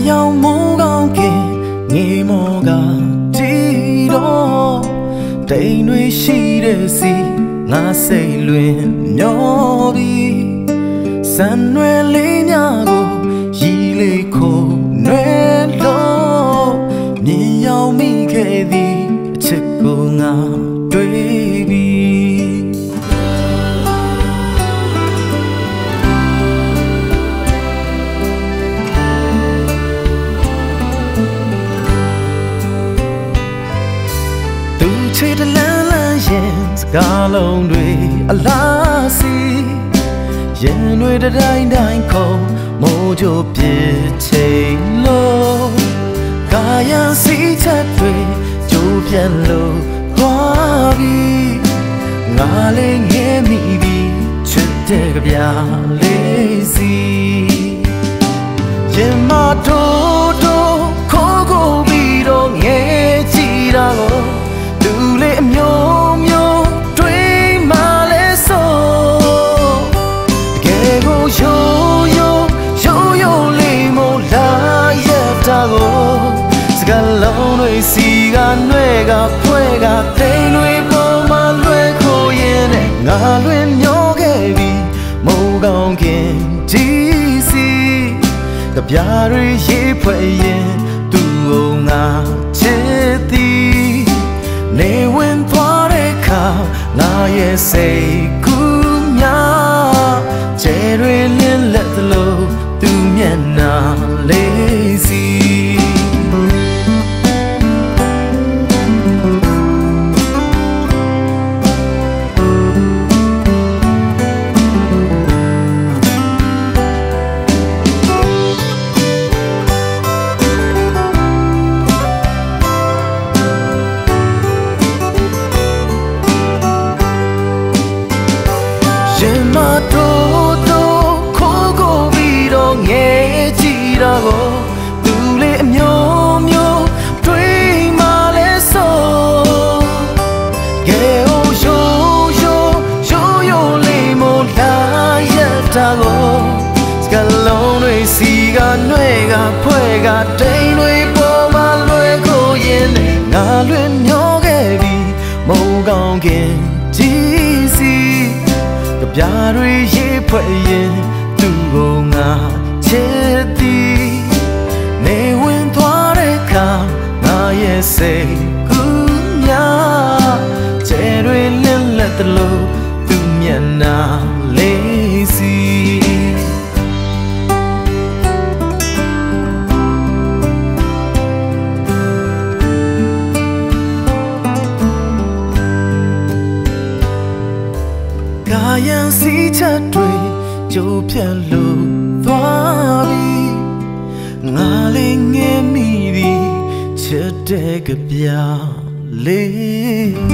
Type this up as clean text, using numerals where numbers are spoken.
ရောက်မိုးကောင်းခင်ငေးမောကတီတော့တိမ်တွေရှိတဲ့စီငါစိတ်လွင်မျောပြီးစံရွယ်လေးများကိုရီလေးခိုနွယ်လို့မြင်ရောက်မိခဲ့သည်အချစ်ကိုငါတွေ့ပြီးချစ်တလန်းလန်းရင်စကားလုံးတွေအလားစီရင်တွေတိုင်းတိုင်းခုံမိုးကြိုပြစ်ချိန်လို့ကာယံစီချက်တွေကြိုးပြန်လို့သွားပြီးငါလေးငဲမိပြီးချစ်တဲ့ကြပြလေးစီရင်မတို့ခိုးကိုပြီးတော့ငဲကြည့်တာကိုလူလေးအမျိုးမျိုးတွေးမှလဲဆိုတကယ်ကိုရိုးလေးမို့လာရတာကိုစကားလုံးတွေစီကနှဲ့ကဖွဲ့ကတိမ်တွေပေါ်မှာလွဲခိုးရင်နဲ့ငါလွင်မျောခဲ့ပြီးမိုးကောင်းခင်ကြီးစီကြပြားတွေရေးဖွဲ့ရင်သူ့ကိုငါချစ်သည်နေဝင်သွားတဲ့ခါငါရဲ့စိတ်ကူးများကျဲတွေလင်းလက်သလိုသူမျက်နှာလေးစီရင်မတို့ခိုးကိုပြီးတော့ငဲကြည့်တာကိုသူလေးအမျိုးမျိုးတွေးမှလဲဆိုကဲရိုးလေးမို့လာရတာကိုစကလုံးတွေစီကနှဲ့ကဖွဲ့ကတိမ်တွေပေါ်မှာလွဲခိုးရင်ငါလွင်မျောခဲ့ပြီးမိုးကောင်းခင်ကြီးစီကြပြားတွေရေးဖွဲ့ရင်သူ့ကိုငါချစ်သည်နေဝင်သွားတဲ့ခါငါရဲ့စိတ်ကူးများကျဲတွေလင်းလက်သလိုသူ့မျက်နှာလေးစီကာယံစီချက်တွေကြိုးပြတ်လို့သွားပြီးငါလေးငဲမိပြီးချစ်တဲ့ကြပြလေး